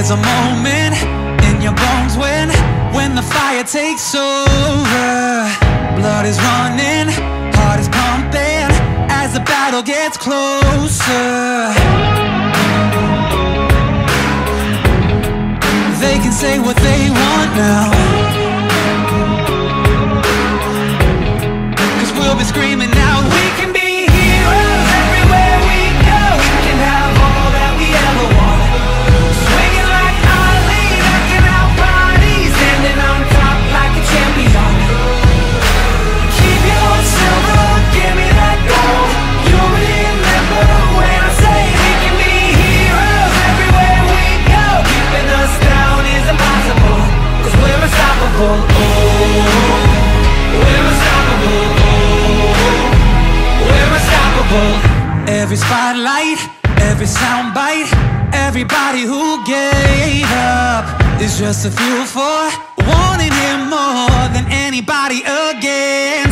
There's a moment in your bones when the fire takes over. Blood is running, heart is pumping as the battle gets closer. They can say what they want now, 'cause we'll be screaming out, we can be heroes everywhere we go. We can have all that we ever want, swinging like Ali, knocking out bodies, standing on top like a champion. Keep your silver, give me that gold. You'll remember when I say we can be heroes everywhere we go. Keeping us down is impossible, 'cause we're unstoppable. Oh, we're unstoppable. We're unstoppable. Every spotlight, every soundbite, everybody who gave up is just a fuel for wanting him more than anybody again.